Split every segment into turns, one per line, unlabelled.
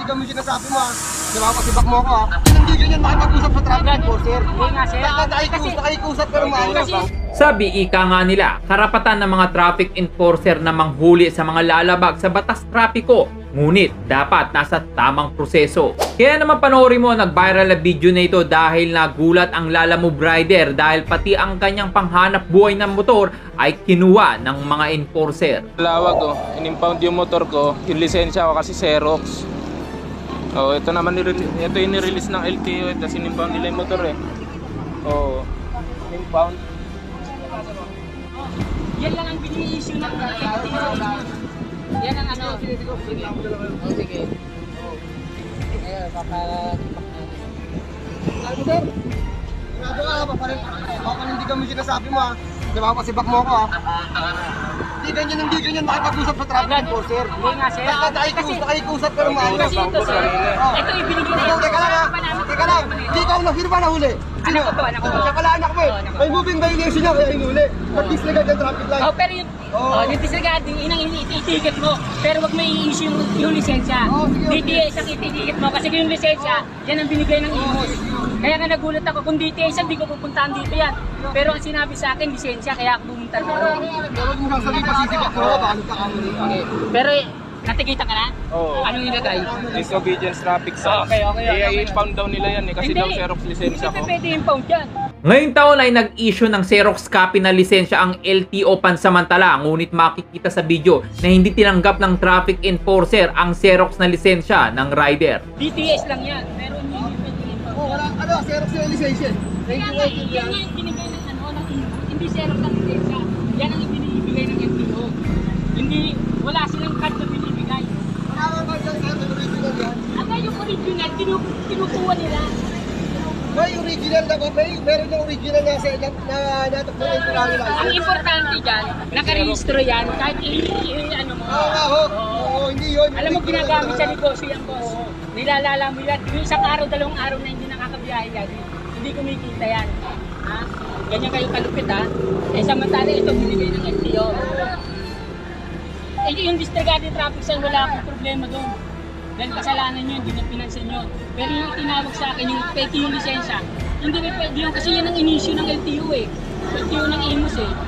mo sinasabi mo ha. Napapasibak mo ako ha. Hindi ganyan makipag-usap sa traffic enforcer.
Hindi nga sir.
Nakikusap pero maayos.
Sabi ika nga nila, karapatan ng mga traffic enforcer na manghuli sa mga lalabag sa batas trapiko. Ngunit dapat nasa tamang proseso. Kaya naman panoorin mo ang nag-viral na video na ito dahil nagulat ang lalamove rider dahil pati ang kanyang panghanap buhay ng motor ay kinuha ng mga enforcer.
Lawag oh, in-impound yung motor ko, yung lisensya ko kasi Xerox. Oh, ito naman ito yung nirelease ng LTO, ito in-impound nila yung motor eh. Oh, in-impound.
Yan lang ang bini-issue ng LTO. Yan ang ano. Sige. Sige. Ayan,
Sabi sir, ginagawa ka pa rin. Papanindigan mo sinasabi mo ha. Napapasibak mo ako ha. Hindi ganyan makipag-usap sa traffic enforcer.
Hindi nga sir.
Nakikusap pero maayos.
Kasi ito sir, ito ibinigay na yung
Teka lang ha. Teka lang. Di ka ang nahirma na huli.
Anak ko to, anak ko.
Siya pala anak mo eh. May moving violation niya kaya hinuli. Mag-disregard yung traffic light.
Oh, pero yung disregarding, inang ititigit mo. Pero wag may i-issue yung lisensya. DTS ang ititigit mo kasi yung lisensya, yan ang binigay ng IMOS. Kaya nga nagulat ako, kung DTS hindi ko pupuntahan dito yan. Pero ang sinabi sa akin, lisensya, kaya ako pumunta dito.
Pero kung sasabihin pasisibak mo ako, paano ka kamuli?
Okay. Pero natikita ka na?
Oo.
Anong nilagay?
Disobedience traffic sign.
Okay.
I-impound daw nila yan eh, kasi daw Xerox lisensya ko.
Hindi pwede impound yan.
Ngayong taon ay nag-issue ng Xerox copy na lisensya ang LTO pansamantala, ngunit makikita sa video na hindi tinanggap ng traffic enforcer ang Xerox na lisensya ng rider.
DTS lang yan, pero hindi pwede impound.
Oh, wala, Xerox yung lisensya.
Kaya nga, yan yung binigay ng ng IMOS, hindi Xerox ang lisensya. Yan ang ibinibigay ng LTO. Hindi, wala silang card na binibigay.
Wala ka dyan sir, may original yan.
Ang yung original, kinukuha nila.
May original na ba? Meron yung original na natok na temporary license.
Ang importante dyan, nakarehistro yan, kahit ano mo.
Oo, hindi yun.
Alam mo, ginagamit sa negosyo yan, boss. Nilalala mo yan. Yung isang araw, dalawang araw na hindi nakakabiyahe yan. Hindi kumikita yan. Ha? Ganyan kayo kalupit, ha? Eh, samantala, ito binigay ng LTO. Eh, yung disregarded traffic sign, wala akong problema doon. Dahil kasalanan nyo, hindi na pinansin nyo. Pero yung tinawag sa akin, yung peki yung lisensya, hindi na pwede yun kasi yan ang in-issue ng LTO eh. LTO ng IMOS eh.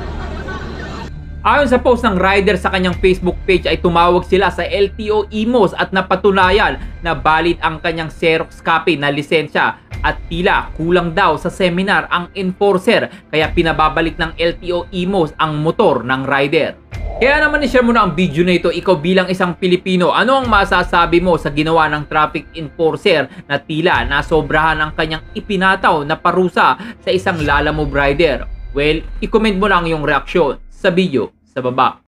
Ayon sa post ng rider sa kanyang Facebook page ay tumawag sila sa LTO IMOS at napatunayan na valid ang kanyang Xerox copy na lisensya at tila kulang daw sa seminar ang enforcer kaya pinababalik ng LTO IMOS ang motor ng rider. Kaya naman i-share mo na ang video na ito, ikaw bilang isang Pilipino, ano ang masasabi mo sa ginawa ng traffic enforcer na tila nasobrahan ang kanyang ipinataw na parusa sa isang lalamove rider? Well, i-comment mo lang yung reaksyon sa video sa baba.